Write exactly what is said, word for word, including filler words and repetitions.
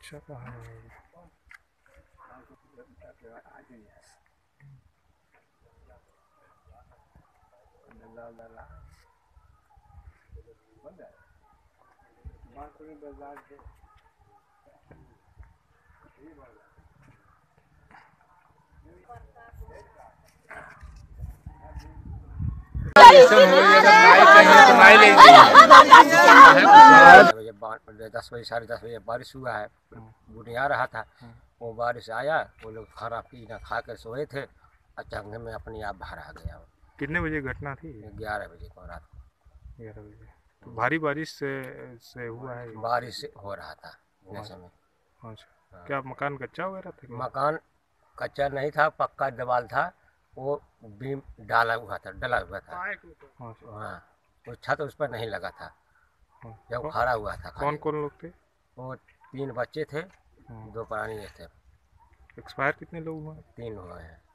बच्चा कहाँ है? दस बजे साढ़े दस बजे बारिश हुआ है, बुढ़िया रहा था। वो बारिश आया, वो लोग खाना पीना खा कर सोए थे, अचानक में अपने आप बाहर आ गया। कितने बजे घटना थी? ग्यारह बजे को रात को। ग्यारह बजे। तो भारी बारिश से से हुआ है? बारिश हो रहा था इस समय। अच्छा, क्या मकान कच्चा वगैरह था? मकान कच्चा नहीं था, पक्का दीवार था, वो बीम डाला हुआ था, डला हुआ था। हाँ, वो छत उस पर नहीं लगा था, जब खड़ा हुआ था। कौन कौन लोग थे? वो तीन बच्चे थे, दो प्राणी थे। एक्सपायर कितने लोग हुए? तीन हुए हैं।